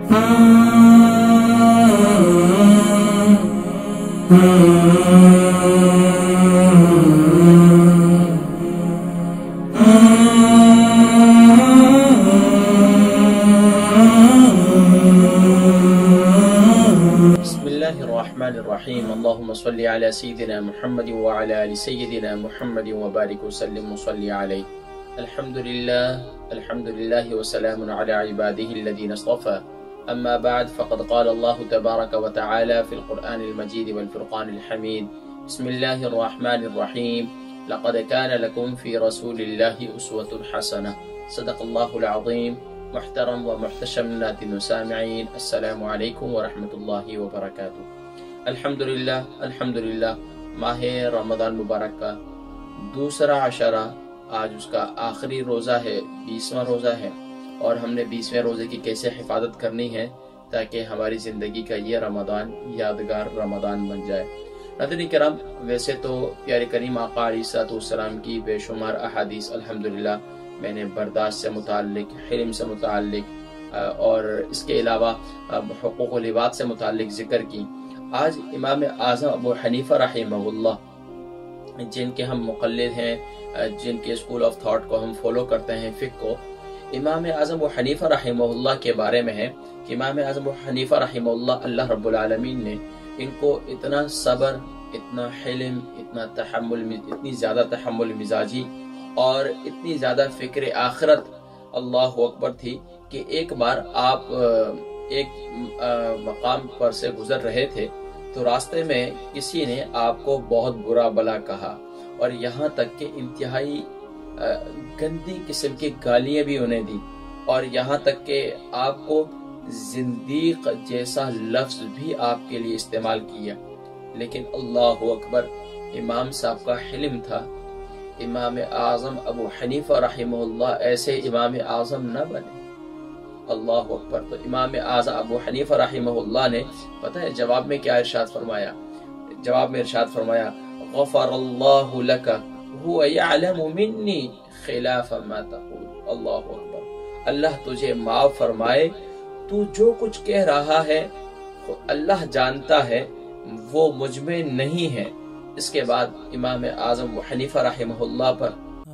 الرحیم اللہم صلی علی سیدنا محمد وعلی آل سیدنا محمد وبارک وسلم وصلی علیہ. الحمدللہ وسلام علی عباده الذین اصطفى. اما بعد فقد قال اللہ تبارک وتعالی فی القرآن المجید والفرقان الحمید. بسم اللہ الرحمن الرحیم. لقد كان لكم في رسول الله أسوة حسنة. صدق اللہ العظیم. محترم و محتشم ناظرین و سامعین، السلام علیکم ورحمۃ اللہ وبرکاتہ. الحمدللہ ماہ رمضان مبارک کا دوسرا عشرہ، آج اس کا آخری روزہ ہے، 20واں روزہ ہے، اور ہم نے 20ویں روزے کی کیسے حفاظت کرنی ہے تاکہ ہماری زندگی کا یہ رمضان یادگار رمضان بن جائے. ناظرین کرام، ویسے تو پیارے کریم آقا علیہ الصلوۃ والسلام کی بے شمار احادیث الحمدللہ میں نے برداشت سے متعلق، حلم سے متعلق اور اس کے علاوہ حقوق و لباس سے متعلق ذکر کی. آج امام اعظم ابو حنیفہ رحمہ اللہ، جن کے ہم مقلد ہیں، جن کے اسکول آف تھاٹ کو ہم فالو کرتے ہیں، فقہ کو، امام اعظم ابو حنیفہ رحمہ اللہ کے بارے میں ہے کہ امام اعظم ابو حنیفہ رحمہ اللہ رب العالمین نے ان کو اتنا صبر، اتنا حلم، اتنا تحمل، اتنی زیادہ تحمل مزاجی اور اتنی زیادہ فکر آخرت اللہ اکبر تھی کہ ایک بار آپ ایک مقام پر سے گزر رہے تھے تو راستے میں کسی نے آپ کو بہت برا بلا کہا، اور یہاں تک کہ انتہائی گندی قسم کی گالیاں بھی انہیں دی، اور یہاں تک کہ آپ کو زندیق جیسا لفظ بھی آپ کے لیے استعمال کیا. لیکن اللہ اکبر، امام صاحب کا حلم تھا. امام اعظم ابو حنیفہ رحمہ اللہ ایسے امام اعظم نہ بنے. اللہ اکبر. تو امام اعظم ابو حنیفہ رحمہ اللہ نے پتہ ہے جواب میں کیا ارشاد فرمایا؟ جواب میں ارشاد فرمایا، غفر اللہ لک هو یعلم منی خلاف ما تقول. اللہ اکبر. اللہ تجھے معاف فرمائے، تو جو کچھ کہہ رہا ہے اللہ جانتا ہے، وہ مجھ میں نہیں ہے. اس کے بعد امام اعظم ابو حنیفہ رحمہ اللہ پر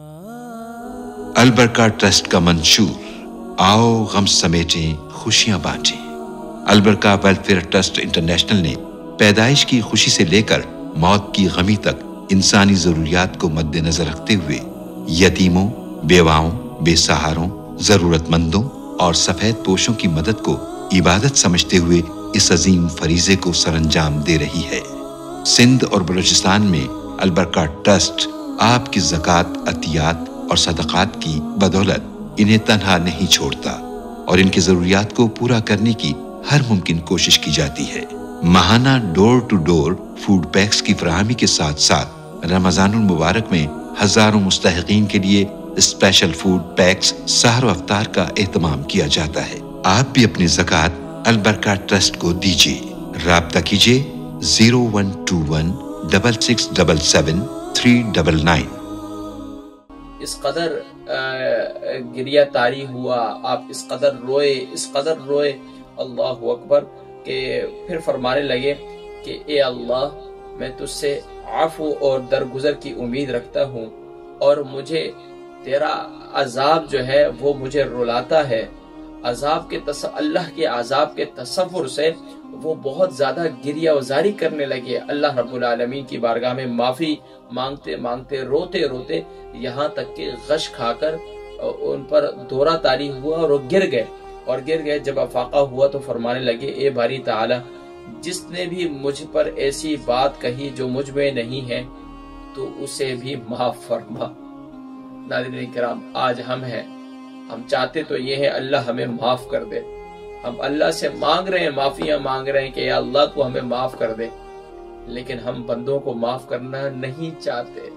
البرکہ ٹرسٹ کا منشور، آؤ غم سمیٹیں خوشیاں بانٹیں. البرکہ ویلفیئر ٹرسٹ انٹرنیشنل نے پیدائش کی خوشی سے لے کر موت کی غمی تک انسانی ضروریات کو مد نظر رکھتے ہوئے یتیموں، بیواؤں، بے سہاروں، ضرورت مندوں اور سفید پوشوں کی مدد کو عبادت سمجھتے ہوئے اس عظیم فریضے کو سر انجام دے رہی ہے. سندھ اور بلوچستان میں البرکہ ٹرسٹ آپ کی زکوٰۃ، عطیات اور صدقات کی بدولت انہیں تنہا نہیں چھوڑتا، اور ان کی ضروریات کو پورا کرنے کی ہر ممکن کوشش کی جاتی ہے. ماہانہ door to door food packs کی فراہمی کے ساتھ ساتھ رمضان المبارک میں ہزاروں مستحقین کے لیے اسپیشل فوڈ پیکس سحر و افطار کا اہتمام کیا جاتا ہے. آپ بھی اپنی زکوٰۃ البرکہ ٹرسٹ کو دیجیے. رابطہ کیجیے 0121 6677 399. اس قدر گریہ تاری ہوا، آپ اس قدر روئے اللہ اکبر کہ پھر فرمانے لگے کہ اے اللہ، میں تجھ سے عفو اور درگزر کی امید رکھتا ہوں، اور مجھے تیرا عذاب جو ہے وہ مجھے رلاتا ہے. اللہ کے عذاب کے تصور سے وہ بہت زیادہ گریہ وزاری کرنے لگے. اللہ رب العالمین کی بارگاہ میں معافی مانگتے مانگتے، روتے روتے، یہاں تک کہ غش کھا کر ان پر دورہ طاری ہوا اور وہ گر گئے. جب افاقہ ہوا تو فرمانے لگے، اے باری تعالی، جس نے بھی مجھ پر ایسی بات کہی جو مجھ میں نہیں ہے تو اسے بھی معاف فرما. ناظرین کرام، آج ہم ہیں، ہم چاہتے تو یہ ہے اللہ ہمیں معاف کر دے. ہم اللہ سے مانگ رہے ہیں، معافیاں مانگ رہے ہیں کہ یا اللہ تو ہمیں معاف کر دے، لیکن ہم بندوں کو معاف کرنا نہیں چاہتے.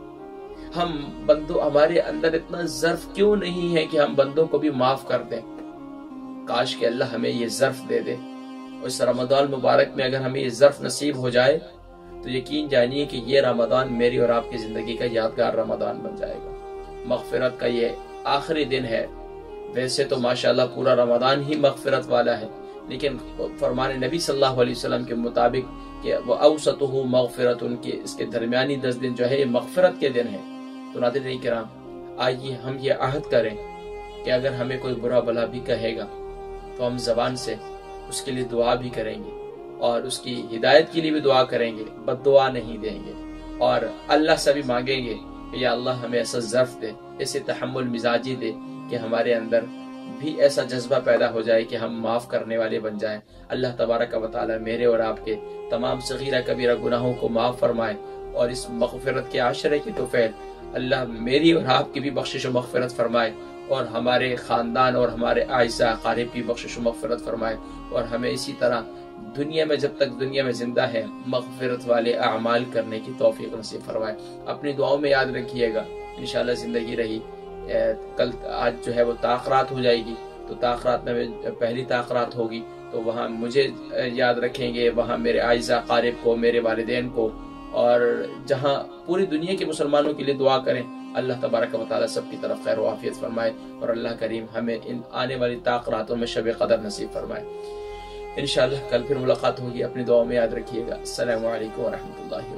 ہمارے اندر اتنا ظرف کیوں نہیں ہے کہ ہم بندوں کو بھی معاف کر دیں؟ کاش کہ اللہ ہمیں یہ ظرف دے دے. اس رمضان مبارک میں اگر ہمیں یہ ظرف نصیب ہو جائے تو یقین جانیے کہ یہ رمضان میری اور آپ کی زندگی کا یادگار رمضان بن جائے گا. مغفرت کا یہ آخری دن ہے. ویسے تو ماشاءاللہ پورا رمضان ہی مغفرت والا ہے، لیکن فرمان نبی صلی اللہ علیہ وسلم کے مطابق کہ وہ اوسطہ مغفرت، ان کے اس کے درمیانی 10 دن جو ہے یہ مغفرت کے دن ہیں۔ تو ناظرین کرام، آئیے ہم یہ عہد کریں کہ اگر ہمیں کوئی برا بھلا بھی کہے گا تو ہم زبان سے اس کے لیے دعا بھی کریں گے اور اس کی ہدایت کے لیے بھی دعا کریں گے، بد دعا نہیں دیں گے، اور اللہ سے بھی مانگیں گے کہ یا اللہ ہمیں ایسا ظرف دے، ایسے تحمل مزاجی دے کہ ہمارے اندر بھی ایسا جذبہ پیدا ہو جائے کہ ہم معاف کرنے والے بن جائیں۔ اللہ تبارک و تعالی میرے اور آپ کے تمام صغیرہ کبیرہ گناہوں کو معاف فرمائے، اور اس مغفرت کے عشرے کی توفیق اللہ میری اور آپ کی بھی بخشش و مغفرت فرمائے، اور ہمارے خاندان اور ہمارے اعزاء اقارب کی بخشش و مغفرت فرمائے، اور ہمیں اسی طرح دنیا میں جب تک دنیا میں زندہ ہے مغفرت والے اعمال کرنے کی توفیق نصیب فرمائے۔ اپنی دعاؤں میں یاد رکھیے گا، انشاءاللہ زندگی رہی کل آج جو ہے وہ تاخرات ہو جائے گی، تو تاخرات میں پہلی تاخرات ہوگی تو وہاں مجھے یاد رکھیں گے، وہاں میرے اعزاء اقارب کو، میرے والدین کو، اور جہاں پوری دنیا کے مسلمانوں کے لیے دعا کریں۔ اللہ تبارک و تعالی سب کی طرف خیر و عافیت فرمائے، اور اللہ کریم ہمیں ان آنے والی تاخراتوں میں شب قدر نصیب فرمائے۔ انشاءاللہ کل پھر ملاقات ہوگی، اپنی دعاؤں میں یاد رکھیے گا۔ السلام علیکم ورحمۃ اللہ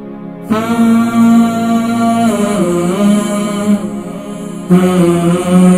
وبرکاتہ۔